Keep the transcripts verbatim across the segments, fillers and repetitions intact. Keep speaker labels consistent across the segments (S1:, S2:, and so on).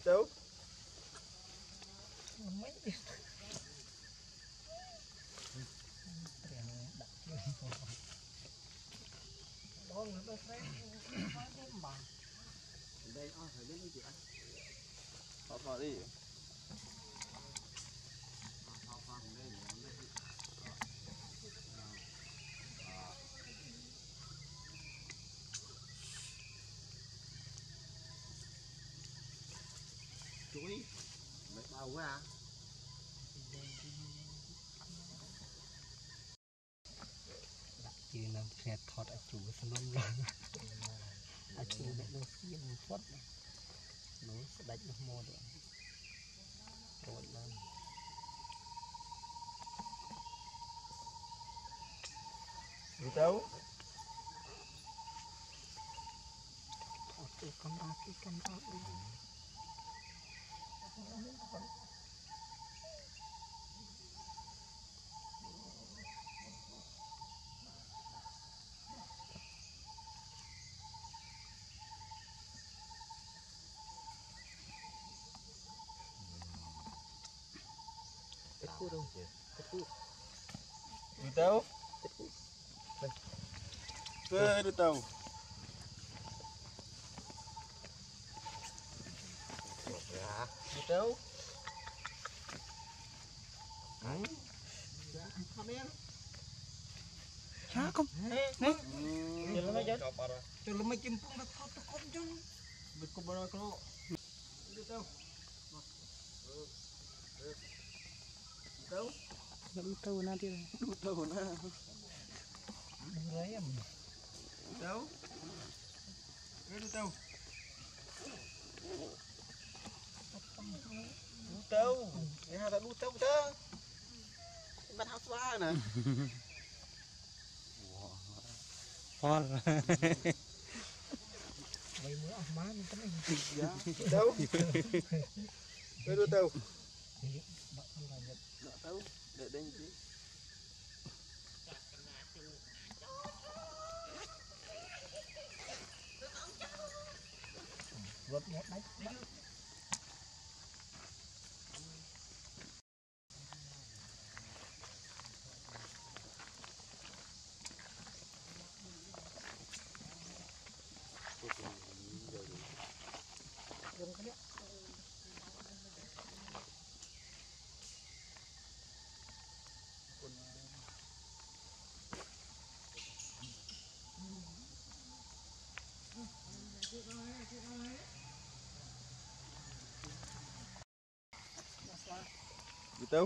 S1: đâu đây ó phải biết gì anh họ vào đi chuối mấy bao quá à
S2: chỉ làm phẹt thọt ở chủ sân lông là ở chủ này nó xiên phốt nó sẽ đánh nó mò được rồi lên
S1: đi đâu
S2: thọt cái con ra cái con ra đi
S1: Cú đâu cú đi đâu cơ đi đâu đi đâu
S2: anh chả không nè
S1: cho nó mấy chân
S2: cho nó mấy chim cũng đã thọt nó không chứ
S1: bị cú bao nhiêu đi đâu đâu
S2: đi đâu na đi
S1: đâu na
S2: lấy em
S1: đâu đi đâu đâu nhà ta đu đâu đó bắt hấp xóa nè
S2: Paul mấy bữa ông má mình cái này
S1: đâu cái đu đâu đâu để đây chứ
S2: vượt nhét đấy dùng cái đấy
S1: đi đâu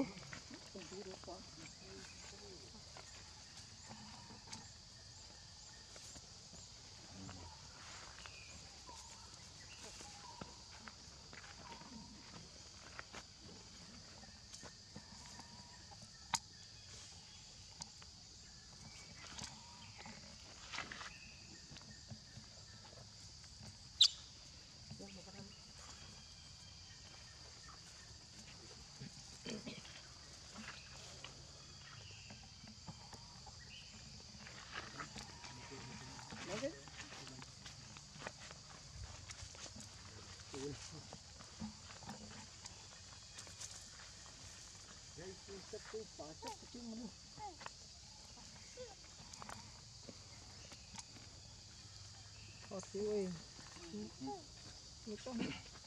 S2: có xíu nó có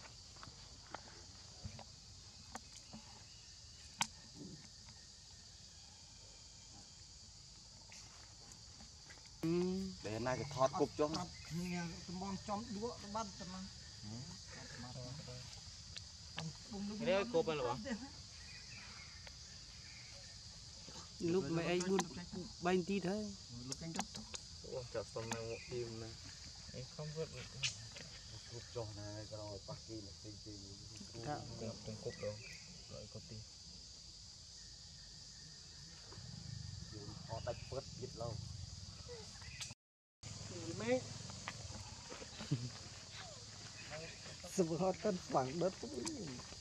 S1: để này cái thọt cục cho
S2: nghe mong trong đũa nó bắt tao nó
S1: cái cục này là
S2: lúc mày anh buôn bánh tí thôi
S1: lúc anh đó chặt xong này một tim này anh không vượt cục cho này cái rồi bạc kia là tinh tinh không cục đâu rồi có tim họ đánh vượt giật lâu mấy
S2: sự họ tân phẳng đất cũng